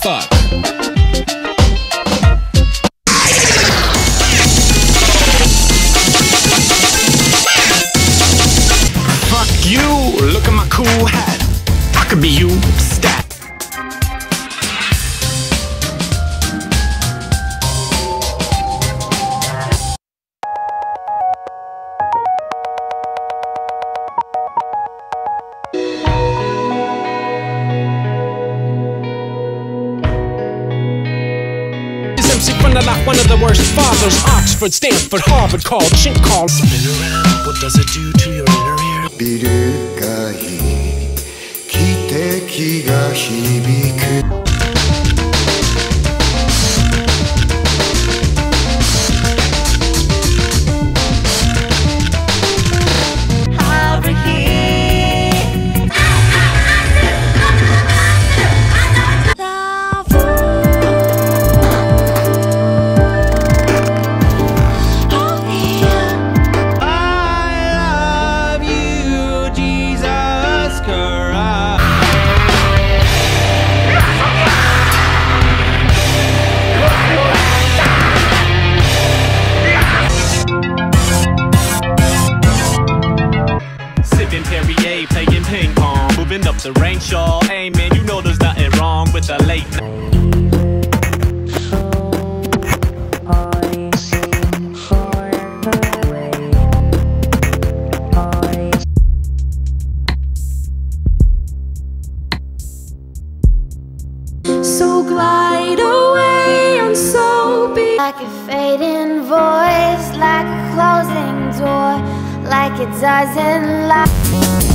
fuck. Fuck you, look at my cool hat. I could be you, stat. MC from the lot, one of the worst fathers. Oxford, Stanford, Harvard, called chink called. Spin around, what does it do to your inner ear? ビル街汽笛が響く Perrier playing ping pong, moving up the range, y'all. Hey man, you know there's nothing wrong with a late night. So glide away and so be like a fading voice, like a closing door, like it doesn't lie.